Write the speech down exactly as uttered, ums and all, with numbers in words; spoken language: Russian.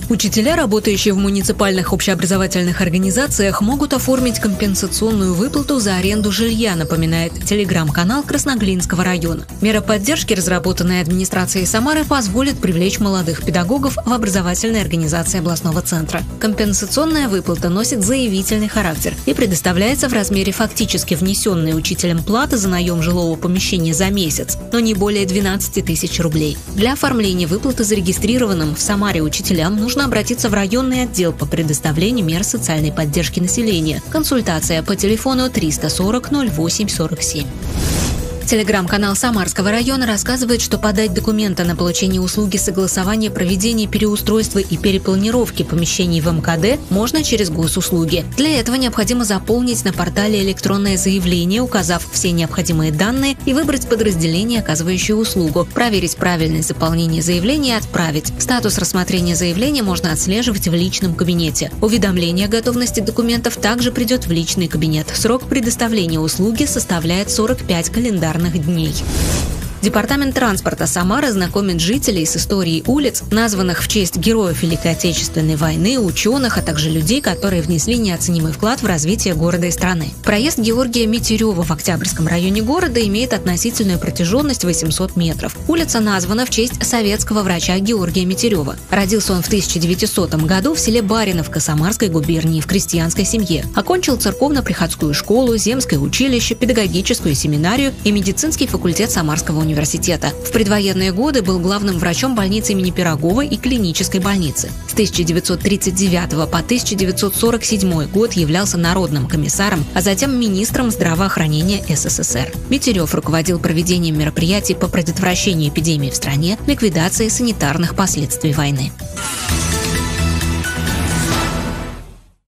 Учителя, работающие в муниципальных общеобразовательных организациях, могут оформить компенсационную выплату за аренду жилья, напоминает телеграм-канал Красноглинского района. Мера поддержки, разработанная администрацией Самары, позволит привлечь молодых педагогов в образовательные организации областного центра. Компенсационная выплата носит заявительный характер и предоставляется в размере фактически внесенной учителем платы за наем жилого помещения за месяц, но не более двенадцати тысяч рублей. Для оформления выплаты зарегистрированным в Самаре учителям нужно обратиться в районный отдел по предоставлению мер социальной поддержки населения. Консультация по телефону триста сорок ноль восемь сорок семь. Телеграм-канал Самарского района рассказывает, что подать документы на получение услуги согласования проведения переустройства и перепланировки помещений в эм ка дэ можно через госуслуги. Для этого необходимо заполнить на портале электронное заявление, указав все необходимые данные, и выбрать подразделение, оказывающее услугу, проверить правильность заполнения заявления и отправить. Статус рассмотрения заявления можно отслеживать в личном кабинете. Уведомление о готовности документов также придет в личный кабинет. Срок предоставления услуги составляет сорок пять календарных дней. Департамент транспорта Самары знакомит жителей с историей улиц, названных в честь героев Великой Отечественной войны, ученых, а также людей, которые внесли неоценимый вклад в развитие города и страны. Проезд Георгия Метерева в Октябрьском районе города имеет относительную протяженность восемьсот метров. Улица названа в честь советского врача Георгия Метерева. Родился он в тысяча девятисотом году в селе Бариновка Самарской губернии в крестьянской семье. Окончил церковно-приходскую школу, земское училище, педагогическую семинарию и медицинский факультет Самарского университета. университета. В предвоенные годы был главным врачом больницы имени Пирогова и клинической больницы. С тысяча девятьсот тридцать девятого по тысяча девятьсот сорок седьмой год являлся народным комиссаром, а затем министром здравоохранения эс эс эс эр. Метерев руководил проведением мероприятий по предотвращению эпидемии в стране, ликвидации санитарных последствий войны.